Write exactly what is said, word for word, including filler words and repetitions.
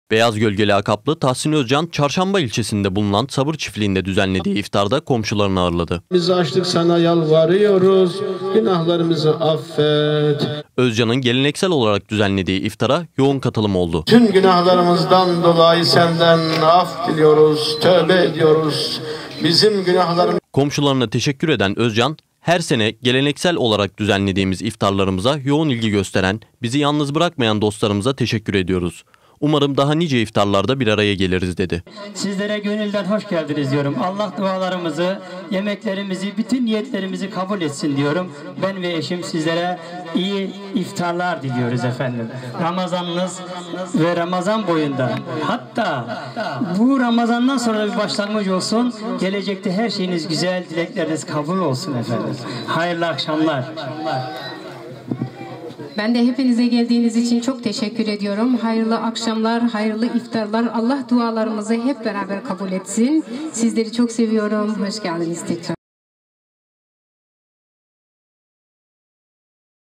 Beyaz Gölge lakaplı Tahsin Özcan, Çarşamba ilçesinde bulunan Sabır Çiftliği'nde düzenlediği iftarda komşularını ağırladı. Biz açtık, sana yalvarıyoruz, günahlarımızı affet. Özcan'ın geleneksel olarak düzenlediği iftara yoğun katılım oldu. Tüm günahlarımızdan dolayı senden af diliyoruz, tövbe ediyoruz. Bizim günahlarımız... Komşularına teşekkür eden Özcan, her sene geleneksel olarak düzenlediğimiz iftarlarımıza yoğun ilgi gösteren, bizi yalnız bırakmayan dostlarımıza teşekkür ediyoruz. Umarım daha nice iftarlarda bir araya geliriz dedi. Sizlere gönülden hoş geldiniz diyorum. Allah dualarımızı, yemeklerimizi, bütün niyetlerimizi kabul etsin diyorum. Ben ve eşim sizlere iyi iftarlar diliyoruz efendim. Ramazanınız ve Ramazan boyunda, hatta bu Ramazandan sonra bir başlangıç olsun. Gelecekte her şeyiniz güzel, dilekleriniz kabul olsun efendim. Hayırlı akşamlar. Ben de hepinize geldiğiniz için çok teşekkür ediyorum. Hayırlı akşamlar, hayırlı iftarlar. Allah dualarımızı hep beraber kabul etsin. Sizleri çok seviyorum. Hoş geldiniz tekrar.